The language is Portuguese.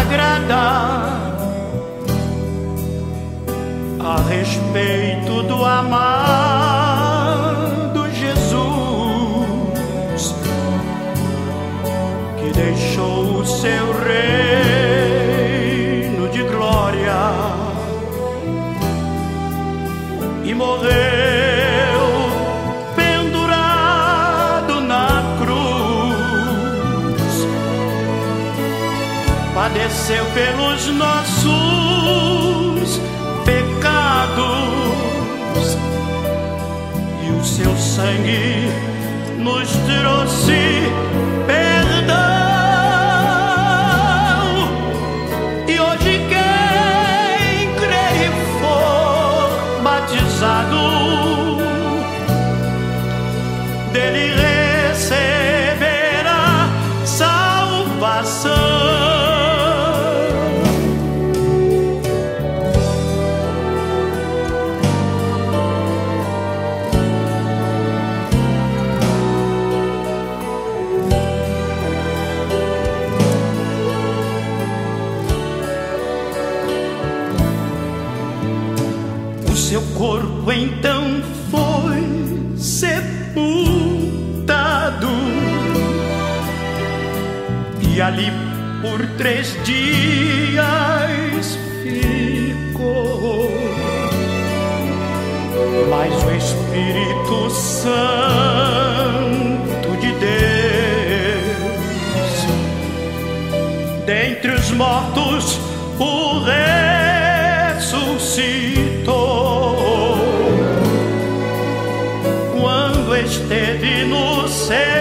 sagrada a respeito do amado Jesus, que deixou o seu reino de glória e morreu pendurado na cruz, padeceu pelos nossos pecados e o seu sangue nos trouxe perdão. E hoje quem crê e for batizado dele receberá salvação. Seu corpo então foi sepultado e ali por 3 dias ficou. Mas o Espírito Santo de Deus, dentre os mortos, o ressuscitou. Esteve no céu